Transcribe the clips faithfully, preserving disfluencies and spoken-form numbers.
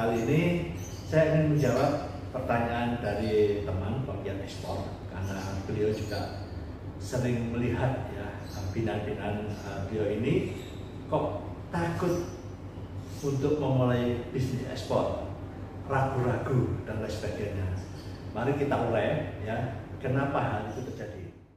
kali ini saya ingin menjawab pertanyaan dari teman penggiat ekspor, karena beliau juga sering melihat ya binan-binan uh, beliau ini kok takut untuk memulai bisnis ekspor, ragu-ragu dan lain sebagainya. Mari kita urai ya kenapa hal itu terjadi.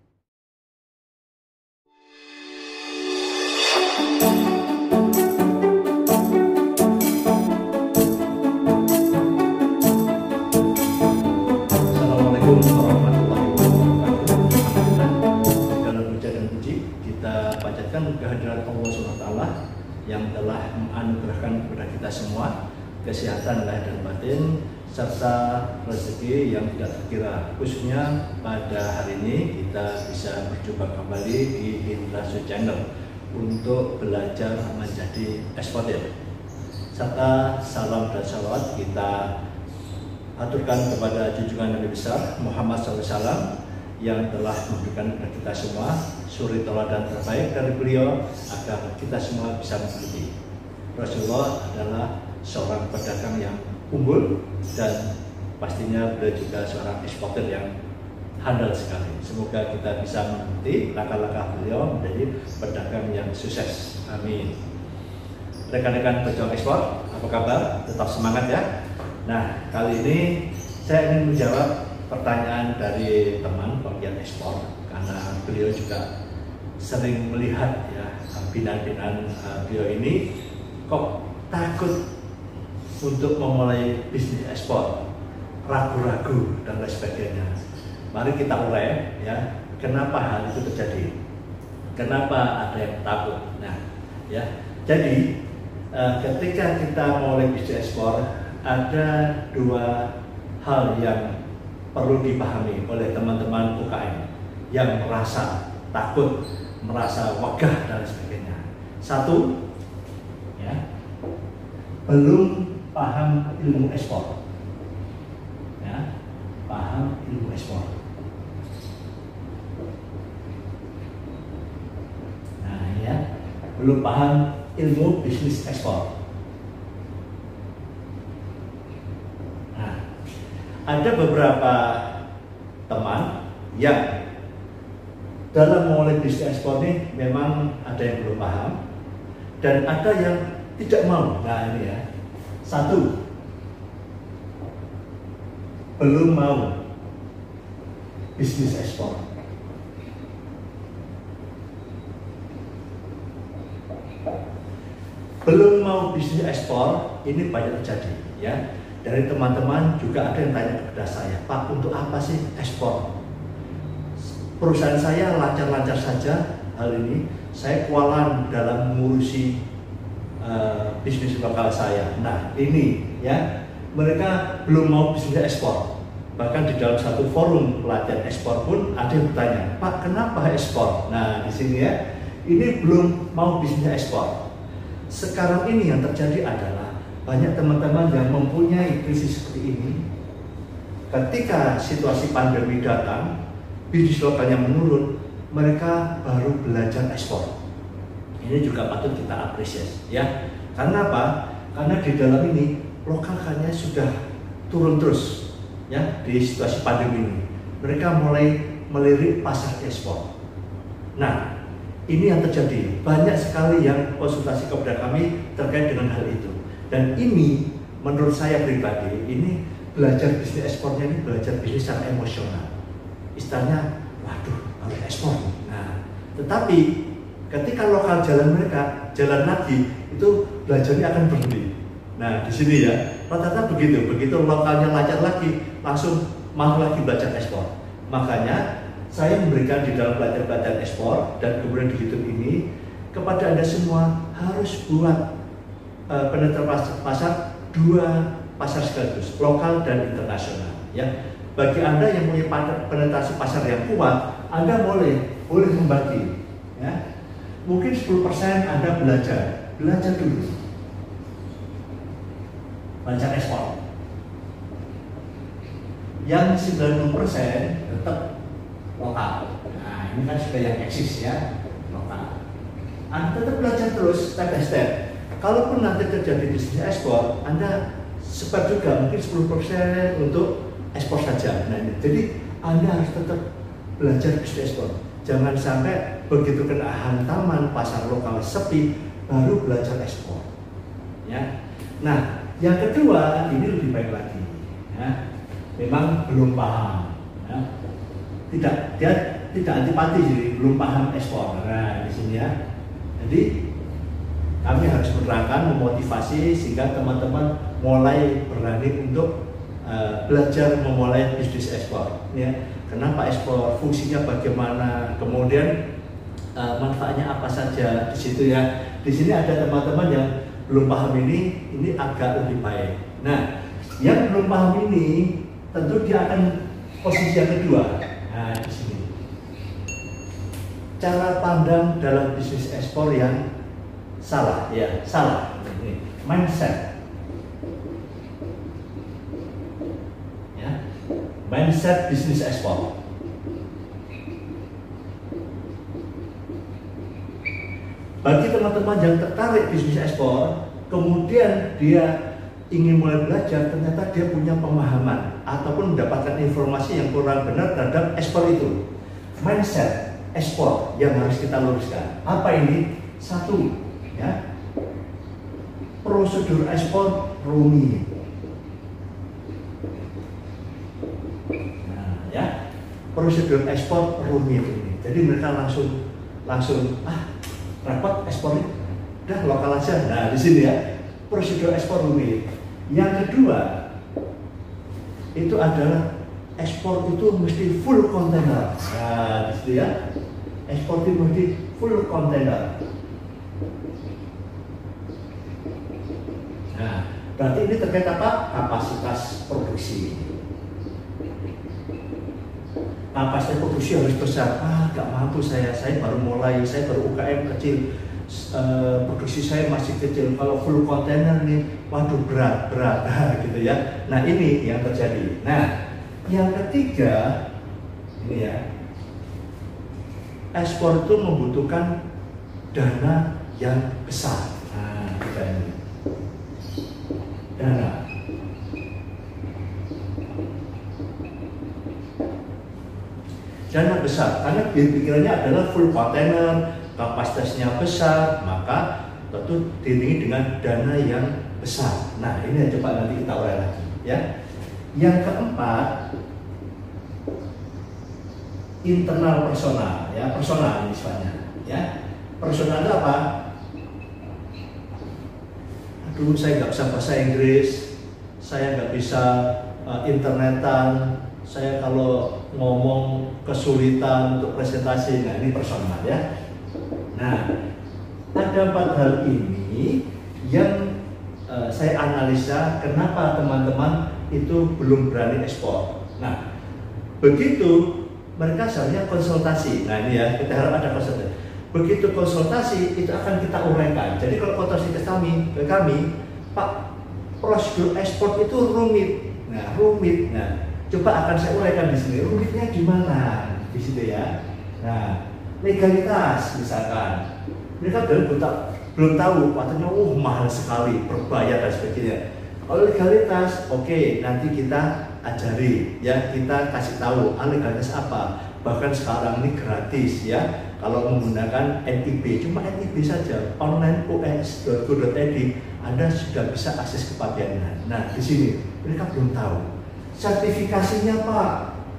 Assalamualaikum warahmatullahi wabarakatuh. Dalam puja dan puji kita panjatkan kehadiran Allah subhanahu wa taala yang telah menganugerahkan kepada kita semua kesehatan lahir dan batin serta rezeki yang tidak terkira. Khususnya pada hari ini kita bisa berjumpa kembali di Indrasu Channel untuk belajar menjadi eksportir. Serta salam dan salawat kita aturkan kepada junjungan Nabi besar Muhammad shallallahu alaihi wasallam yang telah memberikan kepada kita semua suri teladan terbaik dari beliau agar kita semua bisa mengikuti. Rasulullah adalah seorang pedagang yang unggul dan pastinya beliau juga seorang eksportir yang handal sekali. Semoga kita bisa mengikuti langkah-langkah beliau menjadi pedagang yang sukses. Amin. Rekan-rekan pejuang ekspor, apa kabar? Tetap semangat ya. Nah, kali ini saya ingin menjawab pertanyaan dari teman penggiat ekspor, karena beliau juga sering melihat ya binan-binan uh, beliau ini kok takut untuk memulai bisnis ekspor, ragu-ragu dan lain sebagainya. Mari kita urai ya kenapa hal itu terjadi, kenapa ada yang takut. Nah, ya jadi uh, ketika kita memulai bisnis ekspor ada dua hal yang perlu dipahami oleh teman-teman U K M yang merasa takut, merasa wegah dan sebagainya. Satu, ya, belum paham ilmu ekspor, ya, paham ilmu ekspor. Nah, ya, belum paham ilmu bisnis ekspor. Ada beberapa teman yang dalam memulai bisnis ekspor ini memang ada yang belum paham dan ada yang tidak mau. Nah ini ya, satu, belum mau bisnis ekspor. Belum mau bisnis ekspor ini banyak terjadi ya. Dari teman-teman juga ada yang tanya kepada saya, Pak, untuk apa sih ekspor? Perusahaan saya lancar-lancar saja hal ini, saya kualan dalam mengurusi uh, bisnis lokal saya. Nah ini ya, mereka belum mau bisnis ekspor. Bahkan di dalam satu forum pelatihan ekspor pun ada yang bertanya, Pak, kenapa ekspor? Nah di sini ya, ini belum mau bisnis ekspor. Sekarang ini yang terjadi adalah banyak teman-teman yang mempunyai krisis seperti ini. Ketika situasi pandemi datang, bisnis lokalnya menurun, mereka baru belajar ekspor. Ini juga patut kita apresiasi ya. Karena apa? Karena di dalam ini lokalnya sudah turun terus ya di situasi pandemi ini. Mereka mulai melirik pasar ekspor. Nah, ini yang terjadi. Banyak sekali yang konsultasi kepada kami terkait dengan hal itu. Dan ini menurut saya pribadi, ini belajar bisnis ekspornya ini belajar bisnis secara emosional. Istilahnya, waduh, harus ekspor. Nah, tetapi ketika lokal jalan mereka jalan lagi, itu belajarnya akan berhenti. Nah, di sini ya, rata-rata begitu. Begitu lokalnya lancar lagi, langsung mau lagi belajar ekspor. Makanya saya memberikan di dalam pelatihan-pelatihan ekspor dan kemudian di YouTube ini kepada Anda semua harus buat Uh, penetrasi pasar dua pasar sekaligus, lokal dan internasional. Ya, bagi Anda yang punya penetrasi pasar yang kuat, Anda boleh boleh membagi. Ya, mungkin sepuluh persen Anda belajar, belajar dulu, belajar ekspor. Yang sembilan puluh persen tetap lokal. Nah, ini kan sudah yang eksis ya, lokal. Anda tetap belajar terus step by step. Kalaupun nanti terjadi bisnis ekspor, Anda sebar juga mungkin sepuluh persen untuk ekspor saja. Nah, ini. Jadi Anda harus tetap belajar bisnis ekspor. Jangan sampai begitu kena hantaman pasar lokal sepi baru belajar ekspor. Ya. Nah, yang kedua ini lebih baik lagi. Ya. Memang belum paham. Ya. Tidak, dia tidak antipati, jadi belum paham ekspor. Nah, di sini ya. Jadi kami harus menerangkan, memotivasi sehingga teman-teman mulai berani untuk uh, belajar memulai bisnis ekspor. Ya. Kenapa ekspor? Fungsinya bagaimana? Kemudian uh, manfaatnya apa saja di situ ya. Di sini ada teman-teman yang belum paham ini, ini agak lebih baik. Nah, yang belum paham ini tentu dia akan posisi yang kedua. Nah, di sini cara pandang dalam bisnis ekspor yang salah, ya salah. Ini mindset, ya mindset bisnis ekspor. Bagi teman-teman yang tertarik bisnis ekspor, kemudian dia ingin mulai belajar, ternyata dia punya pemahaman ataupun mendapatkan informasi yang kurang benar terhadap ekspor itu. Mindset ekspor yang harus kita luruskan. Apa ini? Satu, ya, prosedur ekspor rumit. Nah, ya, prosedur ekspor rumit ini. Jadi mereka langsung langsung ah repot ekspornya, udah lokal aja. Nah, di sini ya, prosedur ekspor rumit. Yang kedua, itu adalah ekspor itu mesti full kontainer. Nah, di sini ya, ekspor itu mesti full kontainer. Nah, berarti ini terkait apa? Kapasitas produksi. Kapasitas produksi harus besar. Ah, gak mampu saya, saya baru mulai, saya baru U K M kecil, e, produksi saya masih kecil. Kalau full kontainer nih, waduh berat, berat, gitu ya. Nah, ini yang terjadi. Nah, yang ketiga, ini ya, ekspor itu membutuhkan dana yang besar. Nah, kita ini dana. Dana besar, karena pikirannya adalah full container, kapasitasnya besar, maka tentu diiringi dengan dana yang besar. Nah, ini yang coba nanti kita urai lagi, ya. Yang keempat, internal personal, ya, personal ini istilahnya, ya. Personal itu apa? Aduh, saya nggak bisa bahasa Inggris, saya nggak bisa uh, internetan, saya kalau ngomong kesulitan untuk presentasi. Nah, ini personal ya. Nah, ada empat hal ini yang uh, saya analisa kenapa teman-teman itu belum berani ekspor. Nah, begitu mereka seharusnya konsultasi. Nah, ini ya, kita harap ada konsultasi. Begitu konsultasi itu akan kita uraikan. Jadi kalau konsultasi ke kami, ke kami, Pak, prosedur ekspor itu rumit. Nah, rumit. Nah, coba akan saya uraikan di sini. Rumitnya di mana? Di situ ya. Nah, legalitas misalkan. Mereka belum tahu, belum tahu, katanya, oh mahal sekali, berbayar dan sebagainya. Kalau legalitas, oke, okay, nanti kita ajari, ya, kita kasih tahu ah, legalitas apa. Bahkan sekarang ini gratis ya. Kalau menggunakan N I B, cuma N I B saja, online u s dot go dot i d, Anda sudah bisa akses kepabeanan. Nah, di sini mereka belum tahu. Sertifikasinya Pak,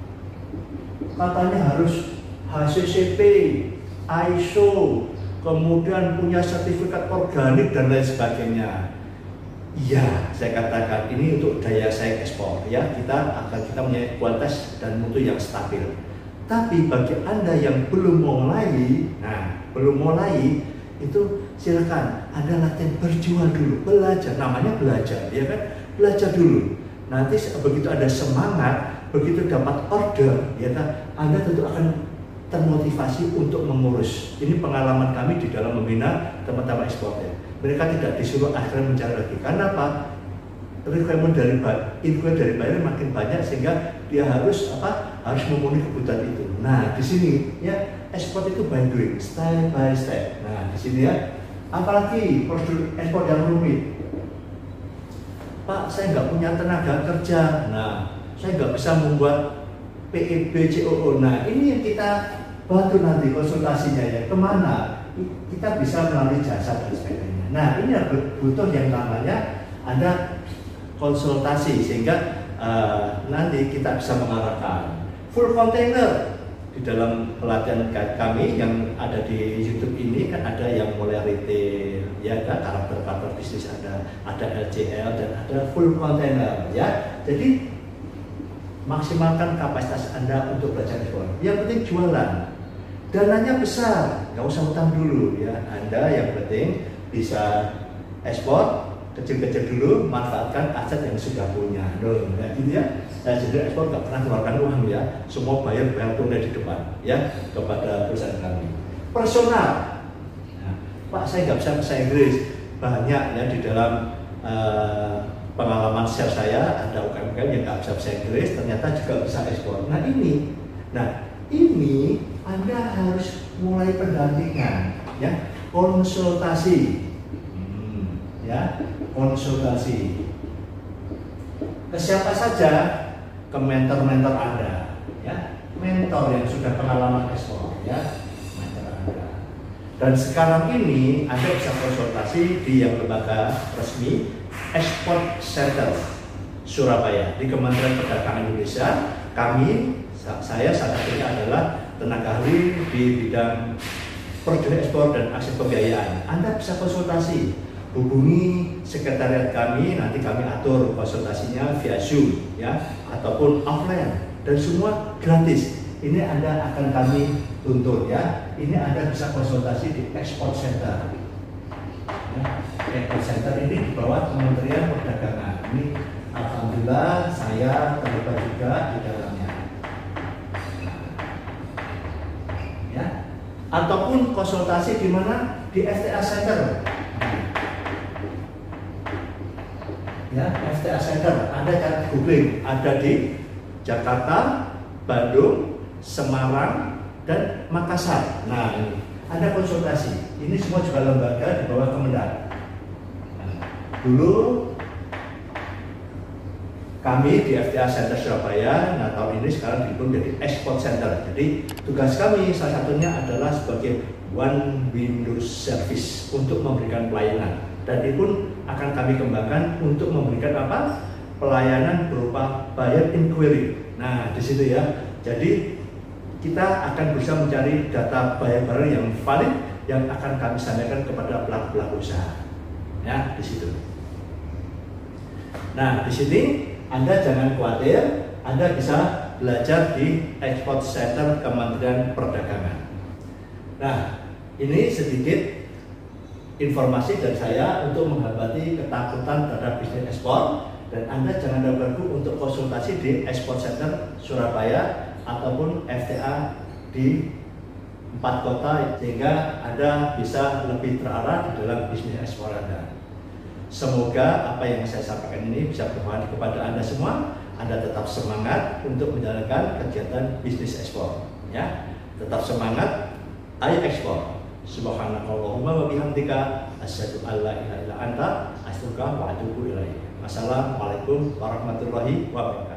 katanya harus H C C P, I S O, kemudian punya sertifikat organik dan lain sebagainya. Iya, saya katakan ini untuk daya saing ekspor ya, kita akan kita punya kualitas dan mutu yang stabil. Tapi bagi Anda yang belum mulai, nah belum mulai itu silakan Anda latihan berjual dulu, belajar, namanya belajar, ya kan? Belajar dulu. Nanti begitu ada semangat, begitu dapat order, ya kan? Anda tentu akan termotivasi untuk mengurus. Ini pengalaman kami di dalam membina teman-teman eksportir. Mereka tidak disuruh akhirnya mencari lagi. Karena apa? Requirement dari inquiry dari buyer makin banyak sehingga dia harus apa? Harus memenuhi kebutuhan itu. Nah, di sini ya ekspor itu by doing, step by step. Nah, di sini ya. Apalagi prosedur ekspor yang rumit. Pak, saya nggak punya tenaga kerja. Nah, saya nggak bisa membuat P E B C O O. Nah, ini yang kita bantu nanti konsultasinya ya, kemana? Kita bisa melalui jasa dan sebagainya. Nah, ini butuh yang namanya Anda konsultasi, sehingga uh, nanti kita bisa mengarahkan. Full container di dalam pelatihan kami yang ada di YouTube ini kan ada yang mulai retail, ya ada karakter-karakter bisnis, ada ada L C L dan ada full container, ya. Jadi maksimalkan kapasitas Anda untuk belajar ekspor. Yang penting jualan, dananya besar, nggak usah utang dulu, ya. Anda yang penting bisa ekspor kecil-kecil dulu, manfaatkan aset yang sudah punya. Loh, ya gitu ya. Saya sendiri ekspor nggak pernah keluarkan uang ya, semua bayar bayar tunai di depan ya kepada perusahaan kami. Personal, nah, Pak saya nggak bisa bahasa Inggris, banyak ya di dalam uh, pengalaman share saya ada U M K M yang nggak bisa bahasa Inggris, ternyata juga bisa ekspor. Nah ini, nah ini Anda harus mulai pendampingan ya, konsultasi, hmm, ya konsultasi ke siapa saja, ke mentor-mentor Anda, ya, mentor yang sudah pengalaman ekspor, ya, mentor Anda. Dan sekarang ini Anda bisa konsultasi di yang lembaga resmi Export Center Surabaya di Kementerian Perdagangan Indonesia. Kami, saya salah satunya adalah tenaga ahli di bidang produk ekspor dan akses pembiayaan. Anda bisa konsultasi. Hubungi sekretariat kami, nanti kami atur konsultasinya via Zoom ya, ataupun offline, dan semua gratis. Ini Anda akan kami tuntut ya. Ini Anda bisa konsultasi di Export Center. Ya, Export Center ini di bawah Kementerian Perdagangan. Ini alhamdulillah saya terlibat juga di dalamnya. Ya, ataupun konsultasi di mana? Di F T A Center. Ya, F T A Center, Anda cari googling, ada di Jakarta, Bandung, Semarang, dan Makassar. Nah, ini Anda konsultasi. Ini semua juga lembaga di bawah Kemendak. Nah, dulu kami di F T A Center Surabaya, nah tahun ini sekarang dibentuk menjadi Export Center. Jadi tugas kami salah satunya adalah sebagai one window service untuk memberikan pelayanan. Dan ini pun akan kami kembangkan untuk memberikan apa? Pelayanan berupa buyer inquiry. Nah, di situ ya. Jadi kita akan bisa mencari data buyer-buyer yang valid yang akan kami sampaikan kepada pelaku-pelaku usaha. Ya, di situ. Nah, di sini Anda jangan khawatir, Anda bisa belajar di Export Center Kementerian Perdagangan. Nah, ini sedikit informasi dari saya untuk menghadapi ketakutan terhadap bisnis ekspor, dan Anda jangan ragu-ragu untuk konsultasi di Export Center Surabaya ataupun F T A di empat kota, sehingga Anda bisa lebih terarah di dalam bisnis ekspor Anda. Semoga apa yang saya sampaikan ini bisa bermanfaat kepada Anda semua. Anda tetap semangat untuk menjalankan kegiatan bisnis ekspor, ya. Tetap semangat, ayo ekspor. Subhanakallahumma wa bihamdika asyhadu an la ilaha illa anta astaghfiruka wa atubu ilaik. Wassalamualaikum warahmatullahi wabarakatuh.